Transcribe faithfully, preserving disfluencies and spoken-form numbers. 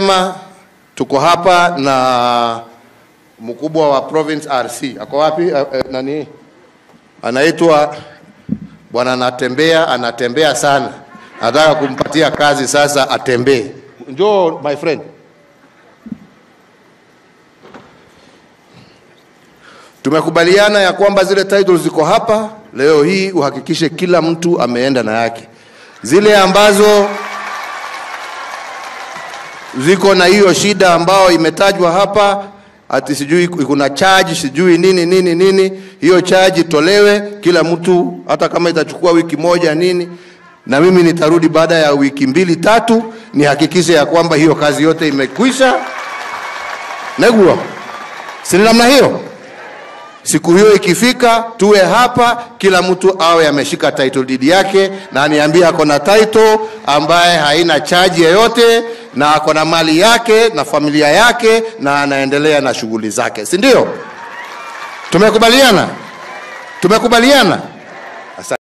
Tuko hapa na mkubwa wa province R C. Ako wapi? Uh, nani? Anaitwa bwana anatembea, anatembea sana. Nataka kumpatia kazi sasa atembee. Njoo my friend. Tumekubaliana ya kwamba zile titles ziko hapa leo hii uhakikishe kila mtu ameenda na yake. Zile ambazo ziko na hiyo shida ambao imetajwa hapa, ati sijui kuna charge, sijui nini nini nini, hiyo charge tolewe kila mtu, hata kama itachukua wiki moja nini, na mimi nitarudi baada ya wiki mbili tatu nihakikishe ya kwamba hiyo kazi yote imekwisha. Negua. Si namna hiyo? Siku hiyo ikifika tuwe hapa kila mtu awe ameshika title deed yake na aniambia ako na title ambaye haina charge yoyote na ako na mali yake na familia yake na anaendelea na shughuli zake. Si ndio? Tumekubaliana? Tumekubaliana?